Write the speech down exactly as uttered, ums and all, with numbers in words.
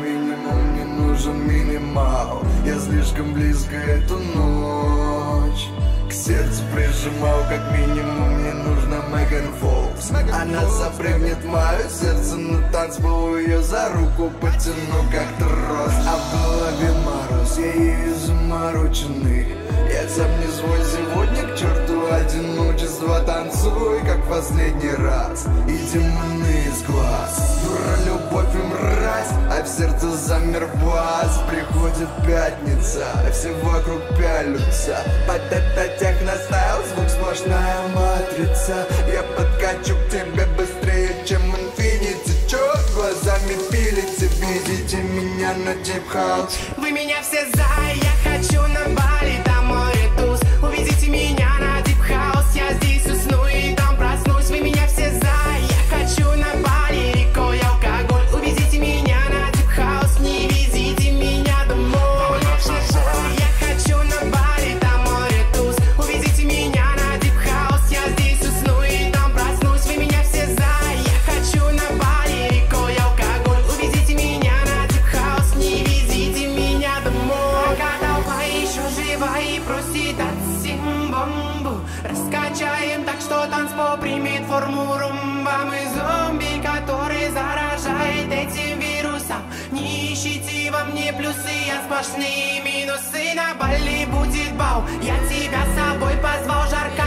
минимум, не нужен минимал. Я слишком близко эту ночь к сердцу прижимал, как минимум мне нужно Меган Фокс. Она запрыгнет в мое сердце на танцпол, ее за руку потяну как трос. А в голове мороз, я ею замороченный. Я сам не свой сегодня, к черту одиночество. Танцуй, как в последний раз, и демоны из глаз. Дура, любовь и мразь, а в сердце замер бас. Приходит пятница, все вокруг пялются. Под это техностайл, звук сплошная матрица. Я подкачу к тебе быстрее, чем инфинити. Чё глазами пилите, видите меня на дип-хаус. Вы меня все за, я хочу на Бали, там море туз. Увезите меня на дип-хаус, я здесь усну и там проснусь. Вы меня все за, я хочу на Бали, рекой алкоголь. Увезите меня на дип-хаус, не везите меня домой. Я хочу на Бали, там море туз. Увезите меня на дип-хаус, я здесь усну и там проснусь. Вы меня все за, я хочу на Бали, рекой алкоголь. Увезите меня на дип-хаус, не везите меня домой. Пока толпа еще жива и просит от сим-бомбу, раскачаем так, что танцпол примет форму румба. Мы зомби, который заражает этим вирусом. Не ищите во мне плюсы, я сплошные минусы. На Бали будет бал, я тебя с собой позвал, жарко